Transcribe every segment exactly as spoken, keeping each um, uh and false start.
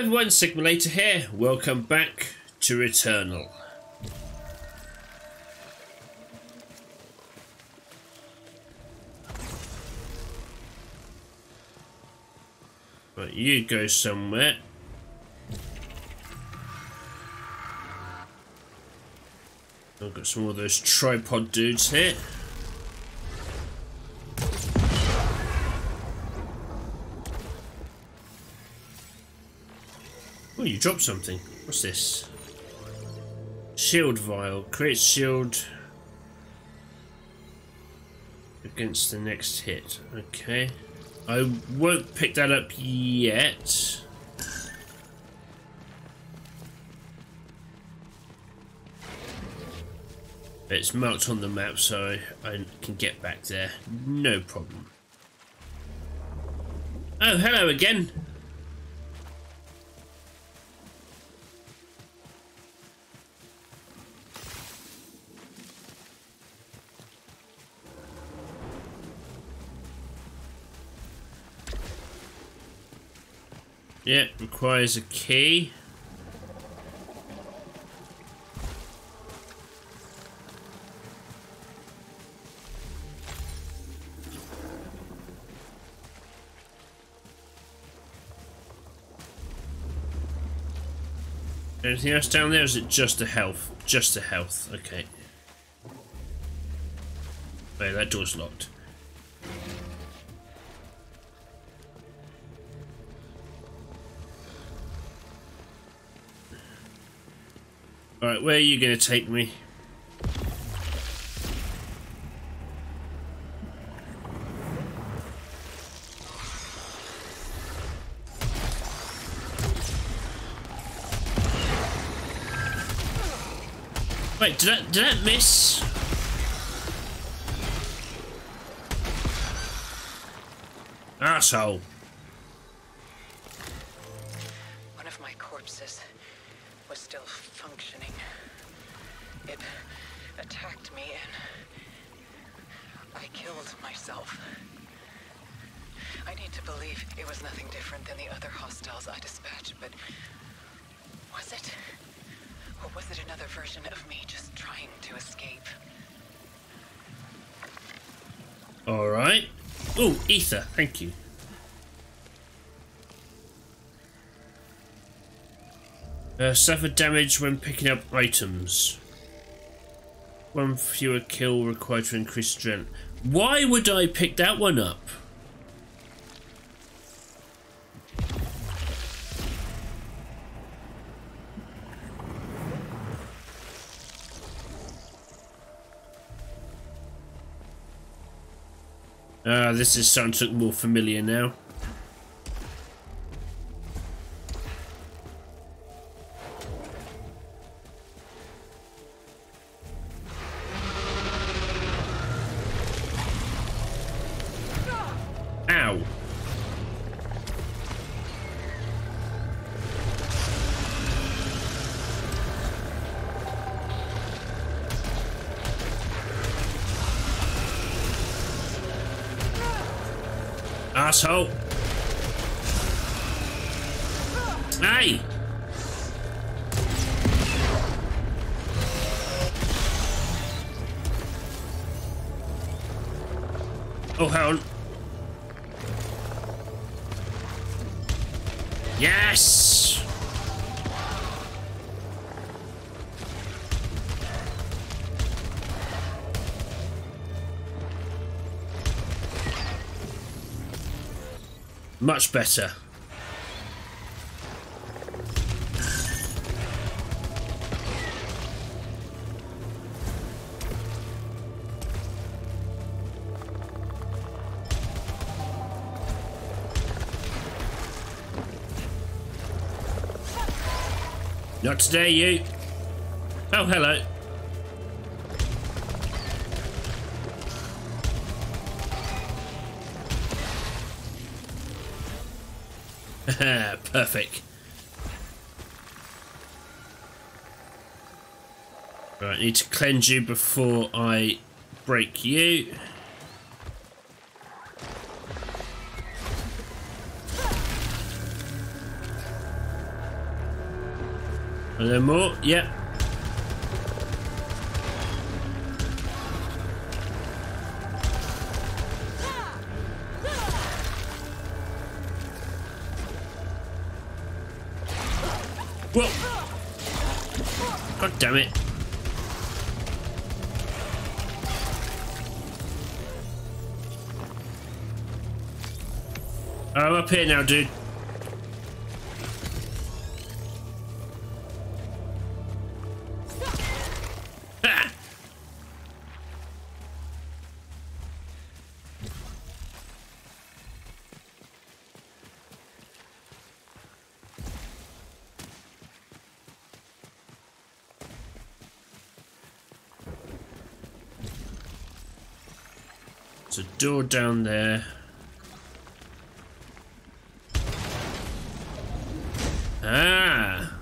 everyone, Sigmalator here. Welcome back to Returnal. Right, you go somewhere. I've got some more of those tripod dudes here. Oh, you dropped something. What's this? Shield vial. Create shield against the next hit. Okay. I won't pick that up yet. It's marked on the map, so I can get back there. No problem. Oh, hello again. Yeah, requires a key. Anything else down there, or is it just a health? Just a health, okay. Wait, that door's locked. Alright, where are you going to take me? Wait, did that, did that miss? Asshole. One of my corpses was still functioning. It attacked me and I killed myself. I need to believe it was nothing different than the other hostiles I dispatched, but was it? Or was it another version of me just trying to escape? Alright. Oh, ether, thank you. Uh, suffer damage when picking up items. One fewer kill required to increase strength. Why would I pick that one up? Ah, uh, this is starting to look more familiar now. Ow. Asshole. Hey. Oh, hell. Yes. Much better. Not today, you. Oh, hello. Perfect. Right, I need to cleanse you before I break you. Are there more? Yep. Whoa! God damn it. I'm up here now, dude. Ha! There's a door down there. Ah.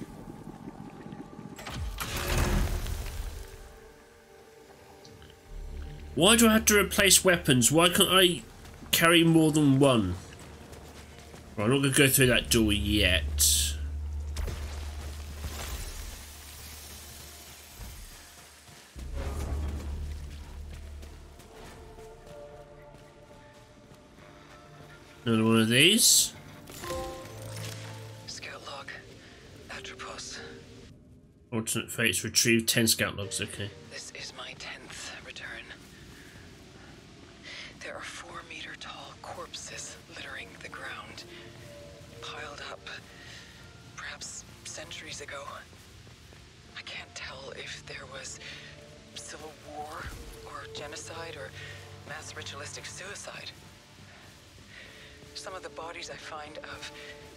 Why do I have to replace weapons? Why can't I carry more than one? Well, I'm not going to go through that door yet. Another one of these. Alternate fates, retrieve ten scout logs, okay. This is my tenth return. There are four meter tall corpses littering the ground, piled up perhaps centuries ago. I can't tell if there was civil war or genocide or mass ritualistic suicide. Some of the bodies I find of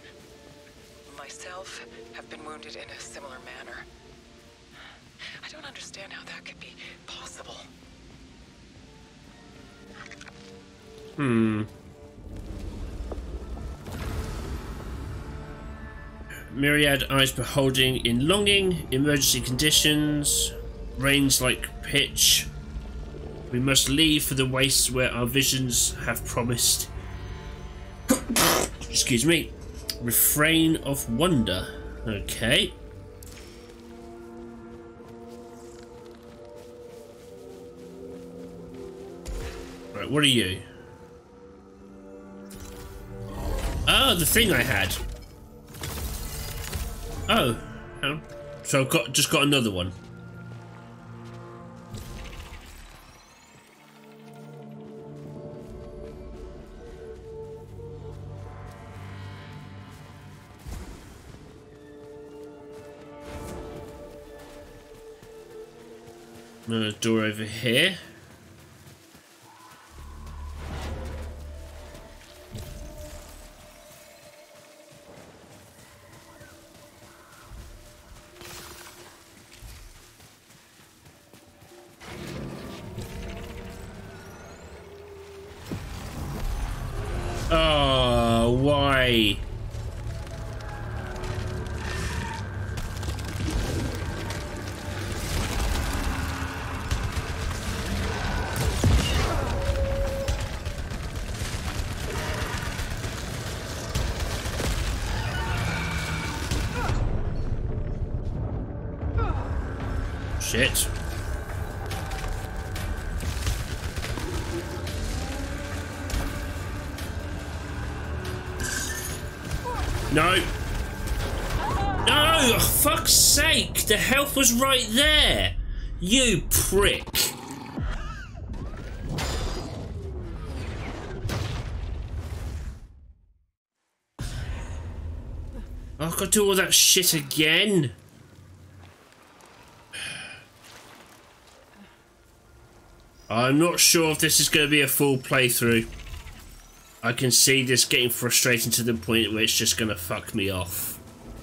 myself have been wounded in a similar manner. I don't understand how that could be possible. Hmm. Myriad eyes beholding in longing, emergency conditions, rains like pitch. We must leave for the wastes where our visions have promised. Excuse me. Refrain of wonder. Okay. Right, what are you? Oh, the thing I had. Oh, oh. So I've got just got another one. Another door over here. Oh, why? Shit. No. No, oh, fuck's sake. The health was right there. You prick. I've got to do all that shit again. I'm not sure if this is going to be a full playthrough. I can see this getting frustrating to the point where it's just going to fuck me off.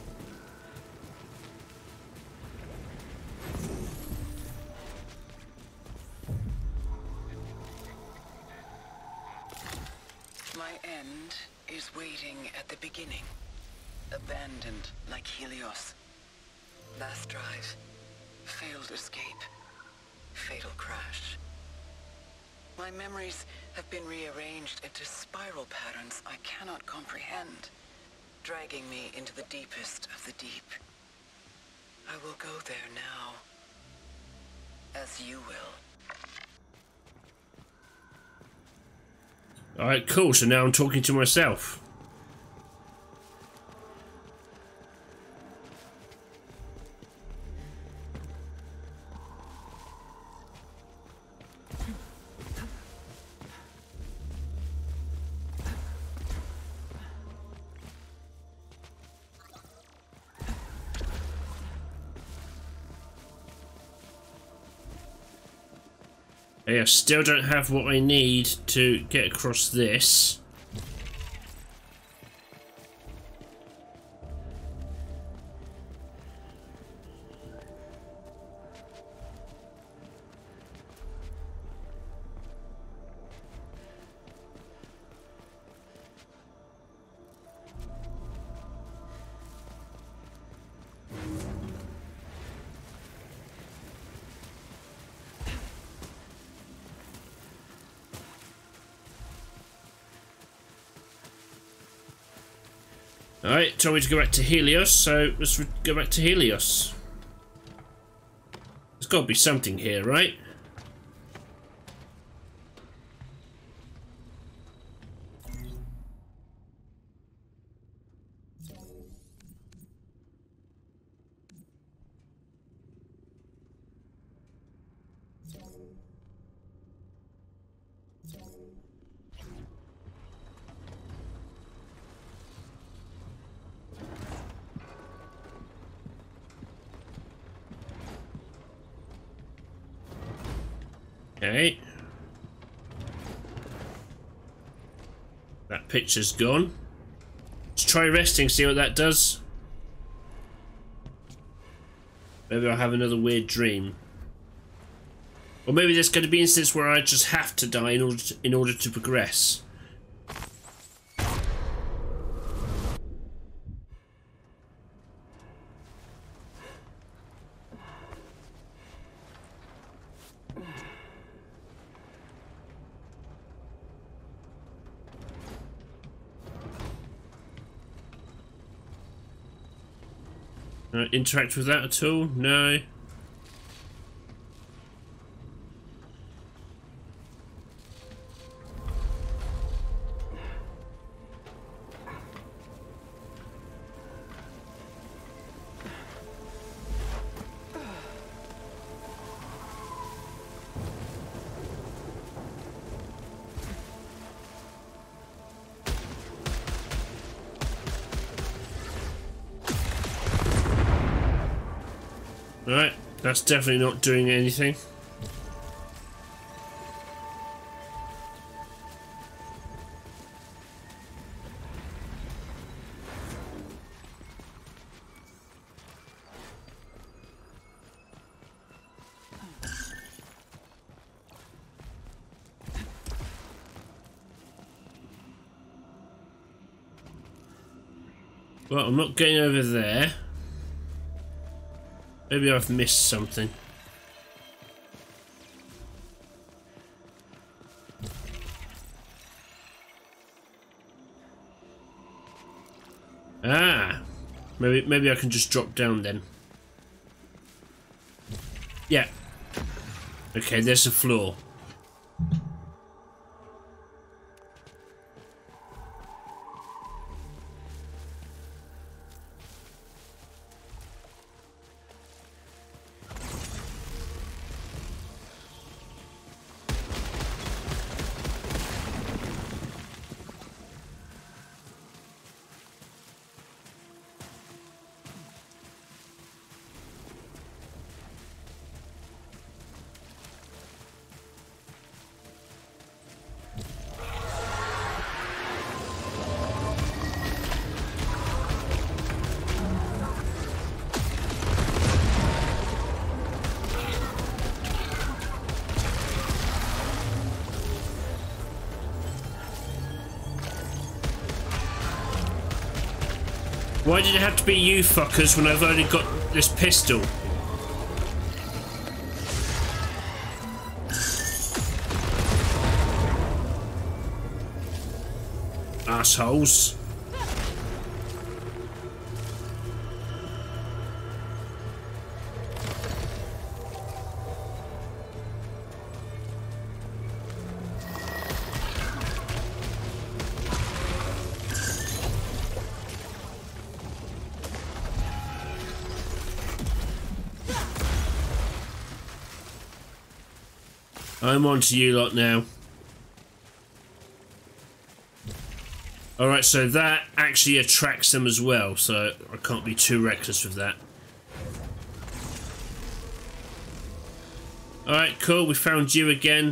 My end is waiting at the beginning. Abandoned like Helios. Last drive. Failed escape. Fatal crash. My memories have been rearranged into spiral patterns I cannot comprehend, dragging me into the deepest of the deep. I will go there now. As you will. Alright, cool. So now I'm talking to myself. I still don't have what I need to get across this. Alright, told me to go back to Helios, so let's go back to Helios. There's got to be something here, right? Okay. That picture's gone. Let's try resting, see what that does. Maybe I'll have another weird dream. Or maybe there's going to be instances where I just have to die in order to, in order to progress. Uh, interact with that at all? No. Right, that's definitely not doing anything. Well, I'm not getting over there. Maybe I've missed something. Ah! Maybe maybe I can just drop down then. Yeah. Okay, there's a floor. Why did it have to be you fuckers when I've only got this pistol? Assholes. I'm on to you lot now. Alright, so that actually attracts them as well, so I can't be too reckless with that. Alright, cool, we found you again.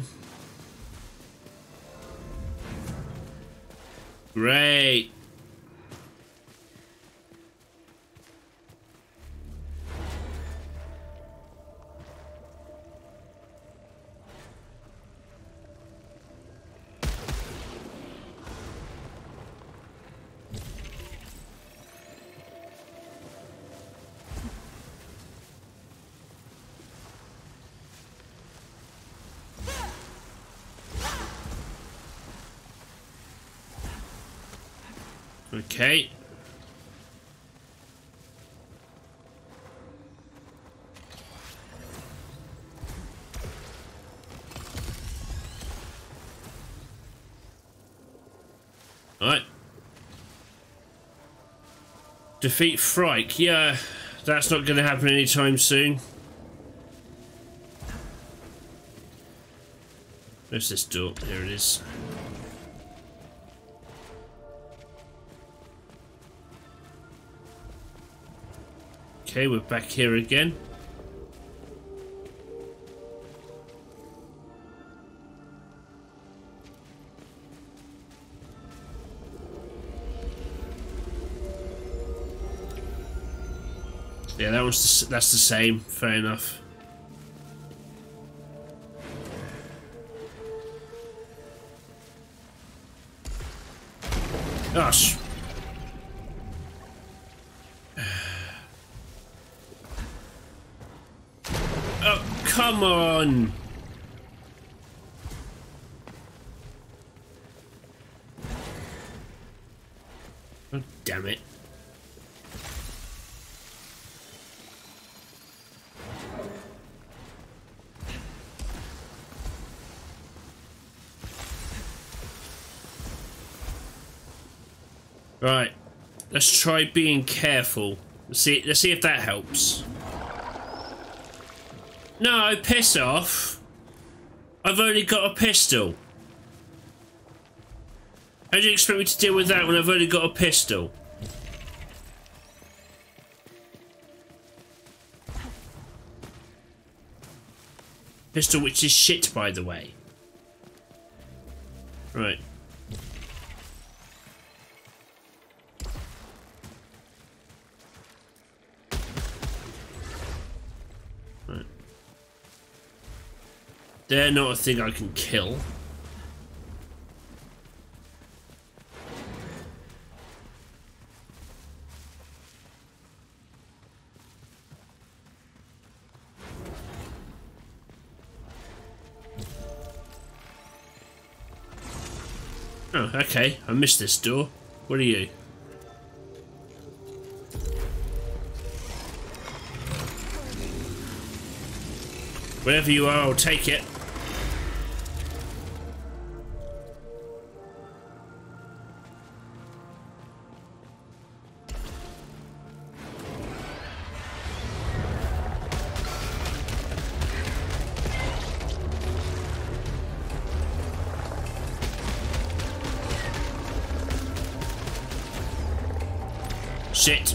Great. Okay. Alright. Defeat Frike. Yeah, that's not going to happen anytime soon. Where's this door? Here it is. Okay, we're back here again. Yeah, that was the, that's the same. Fair enough. Gosh. Oh, come on! Oh, damn it. Right, let's try being careful. Let's see, let's see if that helps. No, piss off. I've only got a pistol. How do you expect me to deal with that when I've only got a pistol? Pistol which is shit, by the way. Right. Right. They're not a thing I can kill. Oh, okay. I missed this door. What are you? Wherever you are, I'll take it. Shit.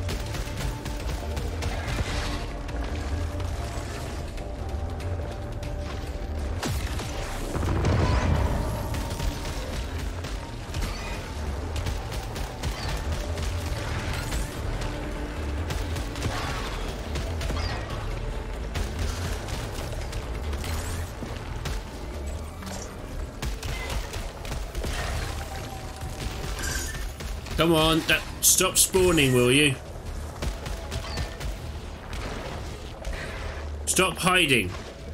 Come on, that, stop spawning, will you? Stop hiding.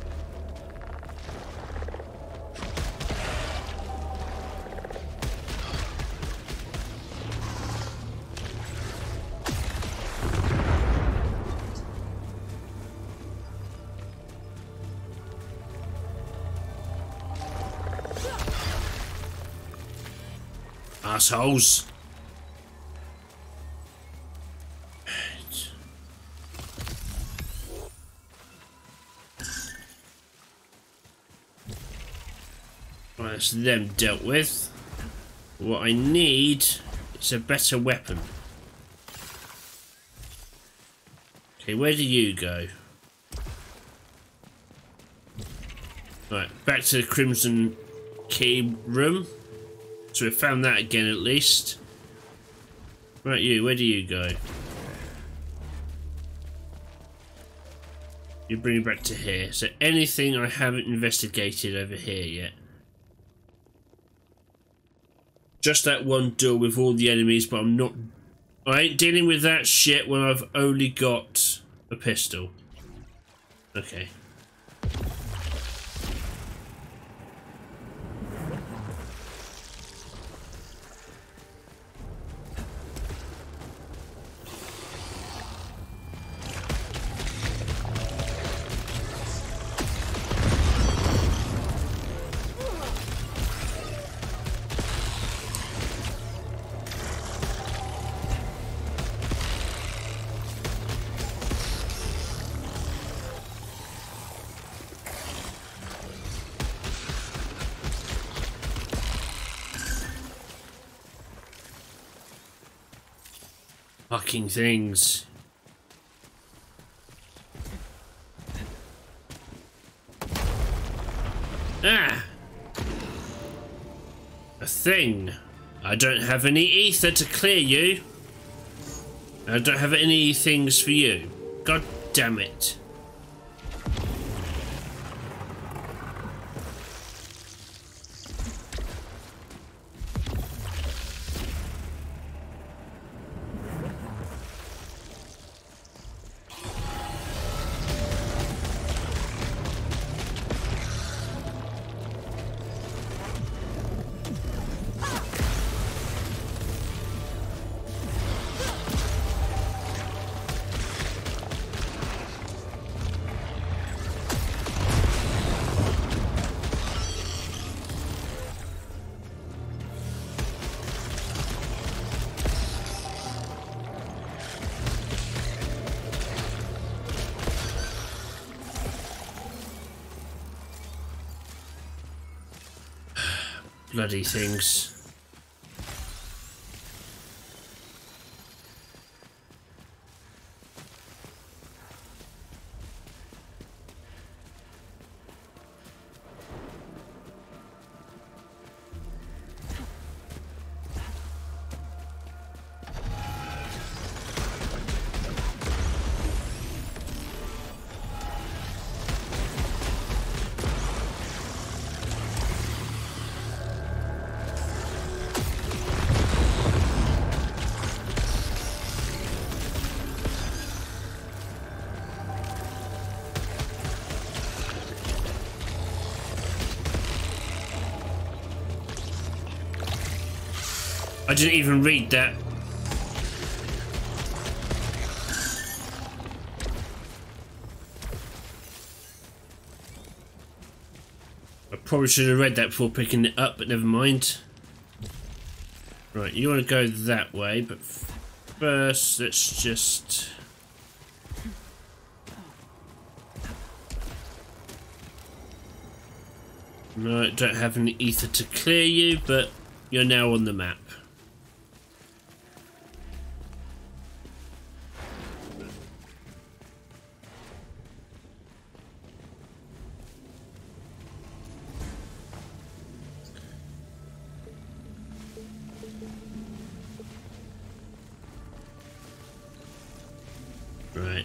Assholes. Right, that's them dealt with. What I need is a better weapon. Okay, where do you go? Right, back to the Crimson Key room. So we found that again at least. Right, you, where do you go? You bring me back to here. So anything I haven't investigated over here yet? Just that one door with all the enemies, but I'm not... I ain't dealing with that shit when I've only got a pistol. Okay. Fucking things. Ah! A thing. I don't have any ether to clear you. I don't have any things for you. God damn it. Bloody things. I didn't even read that. I probably should have read that before picking it up, but never mind. Right, you want to go that way, but first let's just... No, I don't have any ether to clear you, but you're now on the map. Right.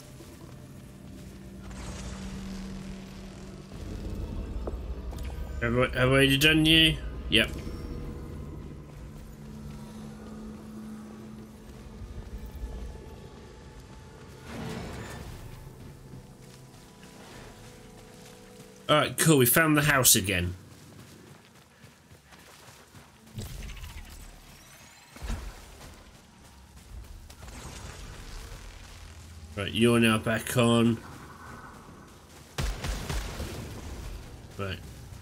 Have I, have I already done you? Yep. Alright, cool. We found the house again. Right, you're now back on. Right.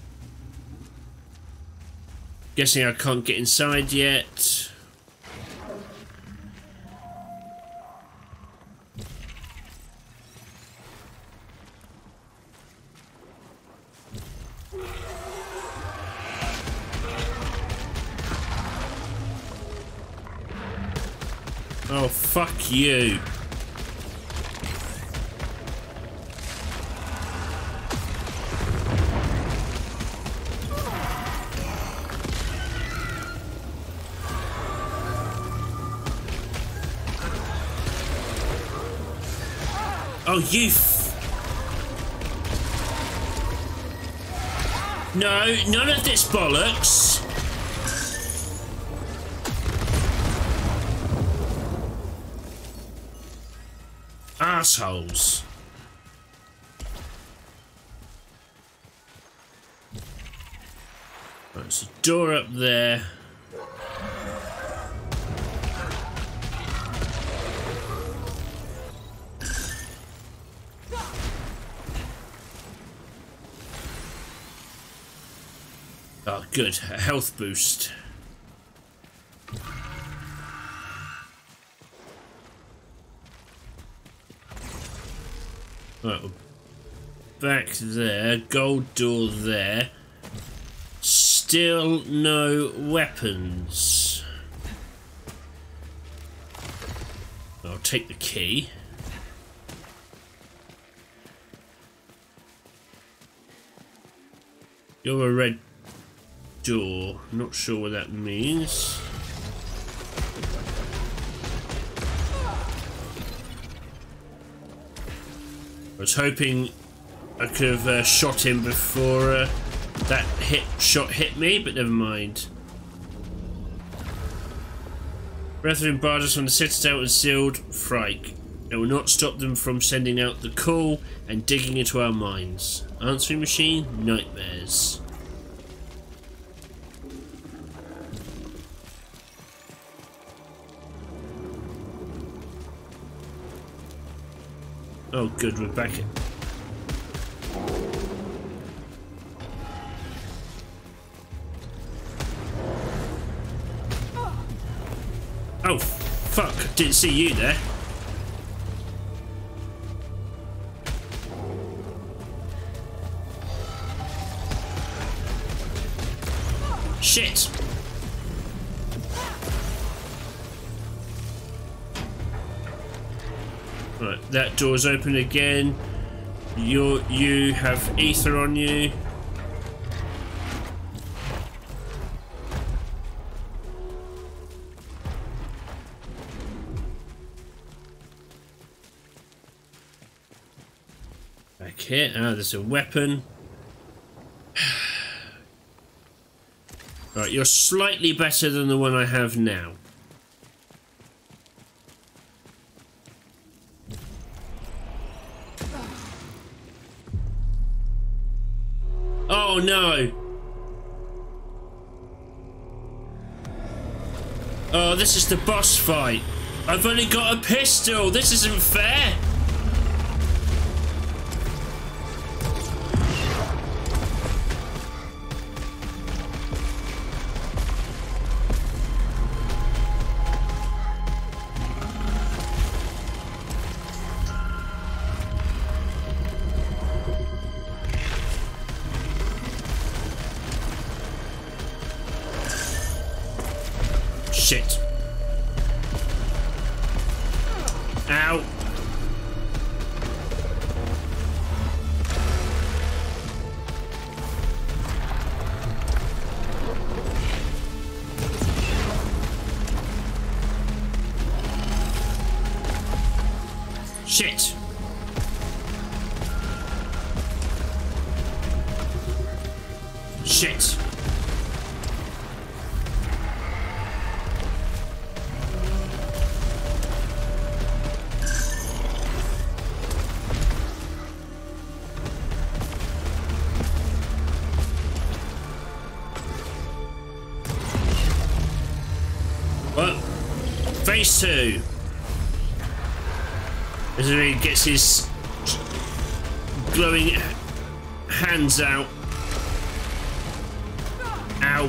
Guessing I can't get inside yet. fuck you. Oh, you f- No, none of this bollocks. Assholes. Right, there's a door up there. Oh, good. A health boost. Right, we're back there. Gold door there. Still no weapons. I'll take the key. You're a red door. Not sure what that means. I was hoping I could have uh, shot him before uh, that hit shot hit me, but never mind. Brethren barred us from the citadel and sealed Frike. It will not stop them from sending out the call and digging into our mines. Answering machine, nightmares. Oh good, we're back in. Oh fuck, didn't see you there. Shit! Right, that door's open again. You you have ether on you. Back here. Ah, there's a weapon. Right, you're slightly better than the one I have now. Oh no! Oh, this is the boss fight. I've only got a pistol. This isn't fair. Shit. Ow. Shit. Shit. Well, phase two. As he gets his glowing hands out. Ow.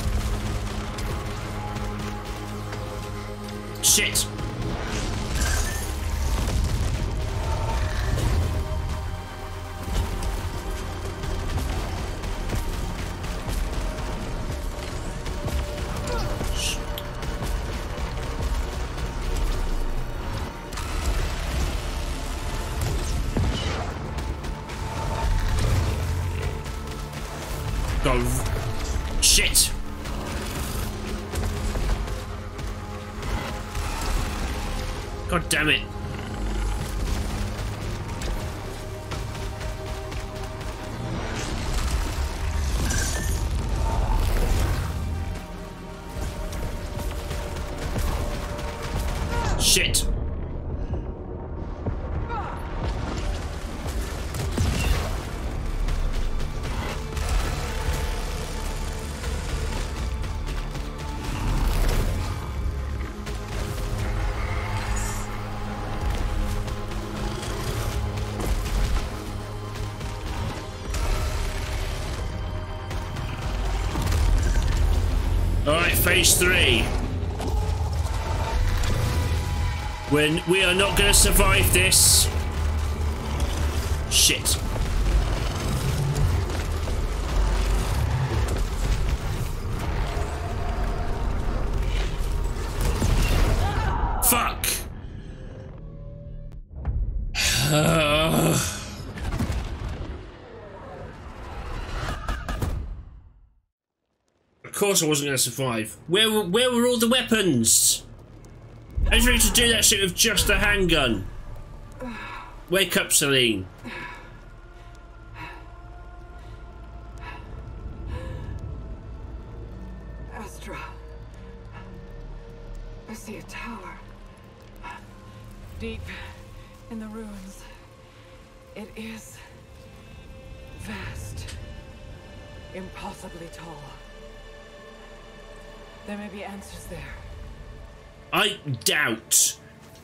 Shit. God. Shit. God damn it. Shit. Alright, phase three. When we are not going to survive this. Shit. Fuck. Of course I wasn't going to survive. Where were, where were all the weapons? I was ready to do that shit with just a handgun. Wake up, Celine. Astra. I see a tower. Deep in the ruins. It is vast. Impossibly tall. There may be answers there. I doubt.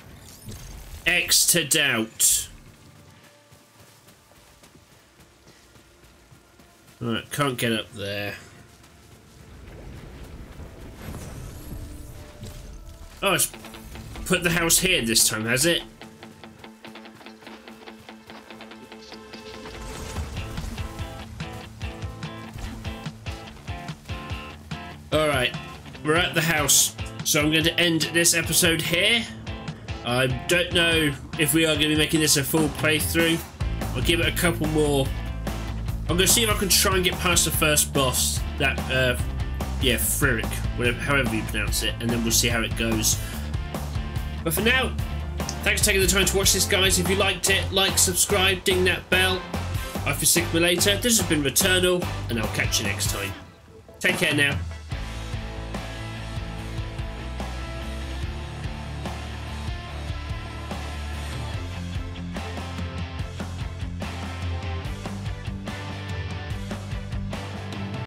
X to doubt. Alright, can't get up there. Oh, it's put the house here this time, has it? Alright, we're at the house. So I'm going to end this episode here. I don't know if we are going to be making this a full playthrough. I'll give it a couple more. I'm going to see if I can try and get past the first boss. That, uh, yeah, Fririk, whatever, however you pronounce it. And then we'll see how it goes. But for now, thanks for taking the time to watch this, guys. If you liked it, like, subscribe, ding that bell. I've been Sigma later. This has been Returnal, and I'll catch you next time. Take care now.